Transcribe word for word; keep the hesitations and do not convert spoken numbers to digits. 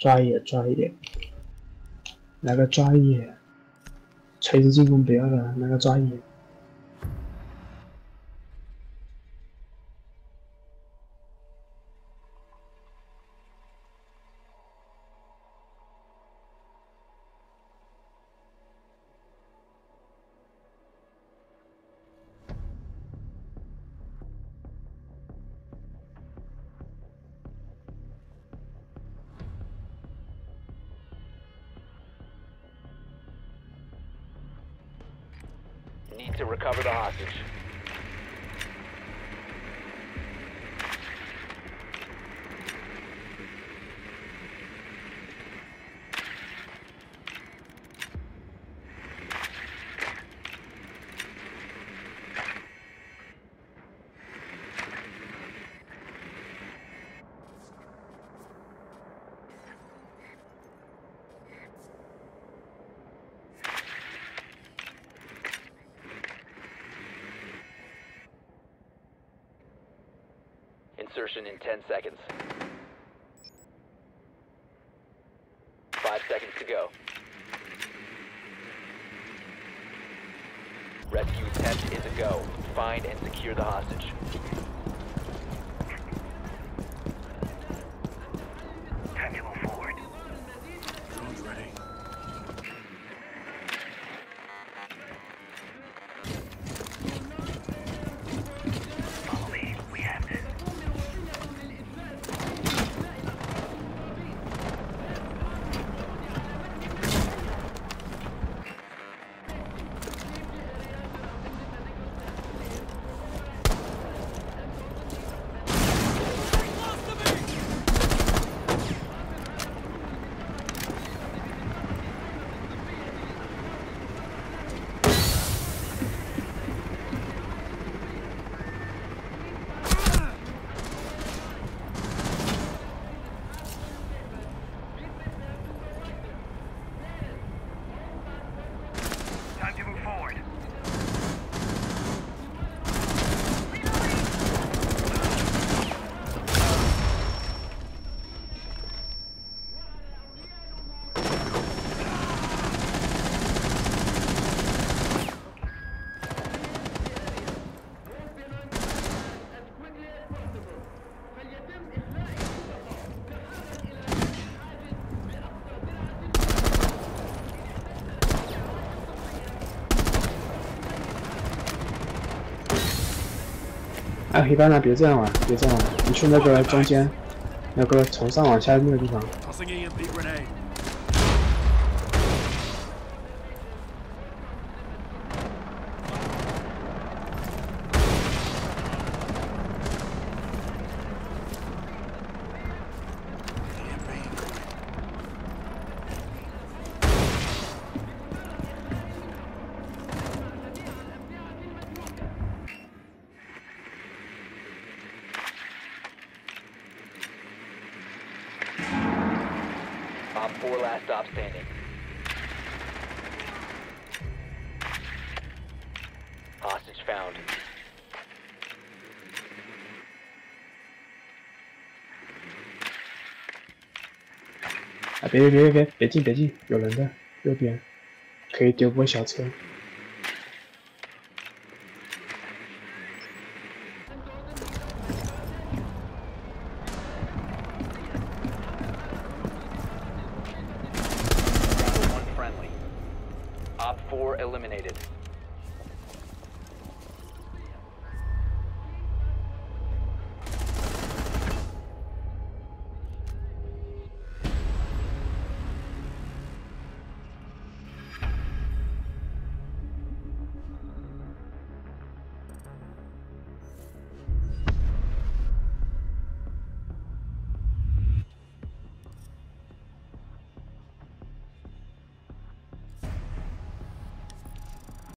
抓一野，抓一野，来个抓一野，锤子进攻不要了，来个抓一野。 Need to recover the hostage. Insertion in ten seconds. Five seconds to go. Rescue attempt is a go. Find and secure the hostage. Time to move forward. Drone's ready. Follow me. We have this. Time to move forward. 哎，黑斑呢？别这样玩，别这样玩，你去那个中间，那个从上往下那个地方。 Tossing E M P grenade. Op four last stop standing. Hostage found. 啊，别别别别别，别进别进，有人的，右边，可以丢波小车。 One friendly. Op four eliminated.